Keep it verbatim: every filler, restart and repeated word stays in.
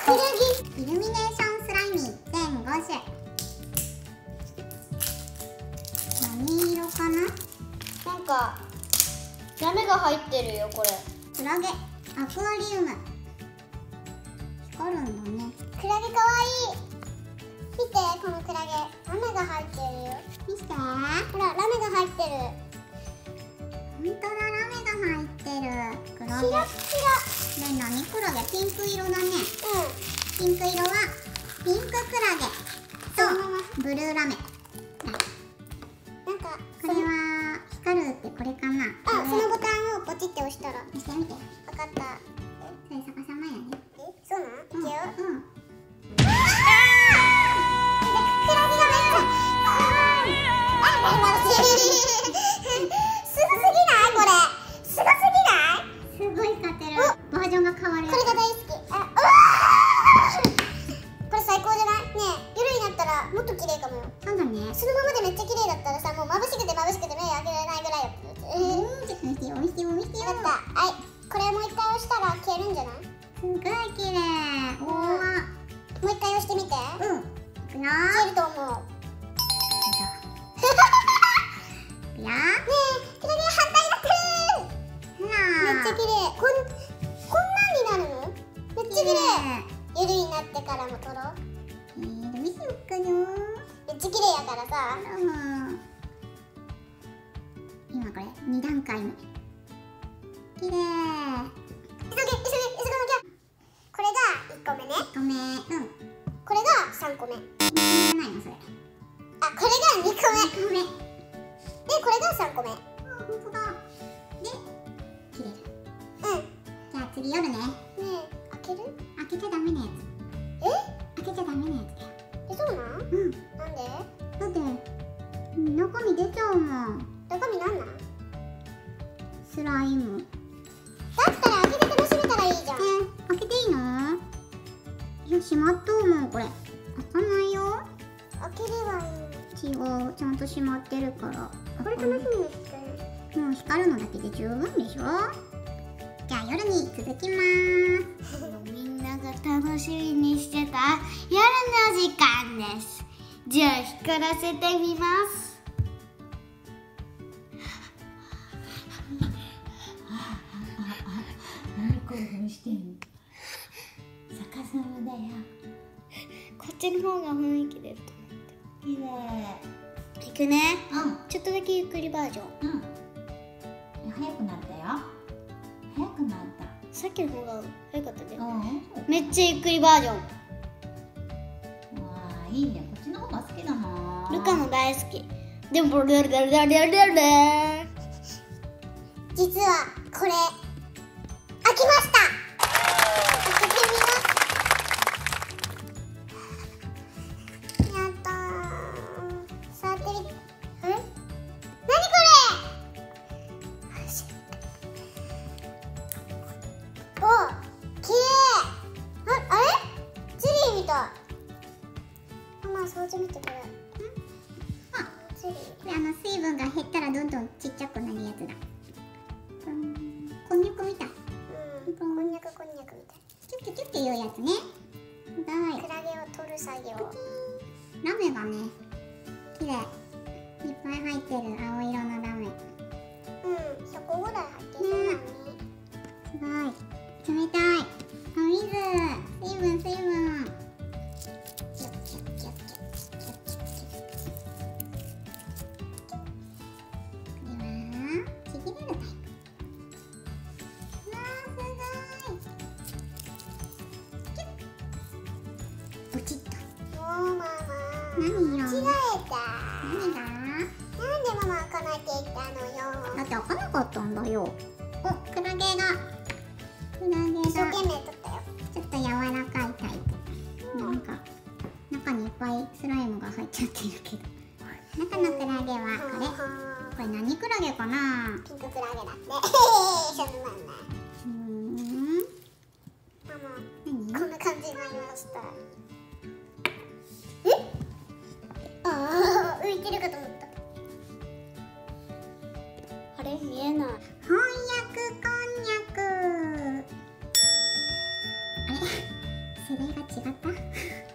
クラゲイルミネーションスライミー全ご種。何色かな。 なんかラメが入ってるよこれ。 クラゲアクアリウム光るんだね。 クラゲかわいい。見てこのクラゲラメが入ってるよ。 見せて。 ほらラメが入ってる。 ほんとだ、ラメが入ってる。クラゲキラキラ。 で、何クラゲ？ピンク色だね。 うピンク色はピンククラゲとブルーラメ。 ん。なんかこれは光るってこれかな。 あ、そのボタンをポチって押したら。 押してみて。 わかった。 それ逆さまやね。 え、そうなん？いくよ。 うん。 クラゲがめっちゃ。あ、楽しい。すごすぎないこれ。すごすぎない？ すごい光ってる。バージョンが変わるやつ。 これが大好き。あ、うわーこれ最高じゃない？ねえ、夜になったらもっと綺麗かもよ。 そうだね。 そのままでめっちゃ綺麗だったらさ、もう眩しくて眩しくて目開けられないぐらいよ。 うん、ちょっと見せてよ、見せてよ、見せてよ。 よかった。はい、これもう一回押したら消えるんじゃない？ すごい綺麗。おお。 もう一回押してみて。 うん。いくよ。 消えると思う。 いくよ。 ねえ、クラゲ反対になってる。 ほら。 めっちゃ綺麗。こん、こんなんになるの？めっちゃ綺麗。夜になってからも撮ろう。 えー、どうしよっかな。 めっちゃ綺麗やからさ。 あら。今これに段階目。綺麗。 急げ、急げ、急がなきゃ。これがいっこめね。 ごめん。うん。 これがさんこめ。あ、 いらないのそれ。 これがにこめ。 ごめん。 で、これがさんこめ。 あ、ほんとだ。で、切れる。 うん。 じゃあ次夜ね。 ねえ、開ける？ 開けちゃダメなやつ。 え？ 開けちゃダメなやつだよ。 え、そうなん？ うん。 なんで？ だって中身出ちゃうもん。 中身なんなん？ スライム。 だったら開けて楽しめたらいいじゃん。 え、開けていいの？いや、しまっとうもんこれ。開かないよ。 開ければいいの。 違う、ちゃんとしまってるから。 これ楽しみにしてる。 もう光るのだけで十分でしょ。じゃあ夜に続きまーす。 みんなが楽しみにしてた夜の時間です。じゃあ光らせてみます。 何興奮してんの？逆さまだよ。 こっちの方が雰囲気出ると綺麗。 思って。いくね。 うちょっとだけゆっくりバージョン。 ん。うん。早くなったよ。早くなっさっきの方が早かったねた。。うん。 めっちゃゆっくりバージョン。 わあ、いいね。こっちの方が好きだな。 ルカも大好き。でも、ルルルルルルルル実はこれ開きました。開けてみます。やったー。触ってみて。え？何これ？お、きれい。あ、あれ？ゼリーみたい。ママ、掃除見てこれ。 あ、 ゼリー。 これあの水分が減ったらどんどんちっちゃくなるやつだ。うん、こんにゃくみたい。 うん、こんにゃくこんにゃくみたい。 キュッキュキュッっていうやつね。はい。 クラゲを取る作業。 ラメがね、綺麗。いっぱい入ってる青色のラメ。 うん、ひゃっこぐらい入ってそうだね。 すごい。冷たい。お水。水分、水分。キュッキュッキュッキュッキュッキュッキュッキュッキュッ。これはちぎれるタイプ。わー、すごい。キュッ。ポチッと。 もうママ。 何よ。 間違えた。 何が？ なんでママ開かなきゃいけないのよ。 だって開かなかったんだよ。お、クラゲが。クラゲが。 一生懸命取ったよ。 ちょっと柔らかいタイプ。なんか中にいっぱいスライムが入っちゃってるけど。中のクラゲはこれ。これ何クラゲかな？ ピンククラゲだって。しょうがない。 うーん。 ママ、 何？ こんな感じになりました。え？ああ、浮いてるかと思った。 あれ見えない。 翻訳こんにゃく。あれ？ 世代が違った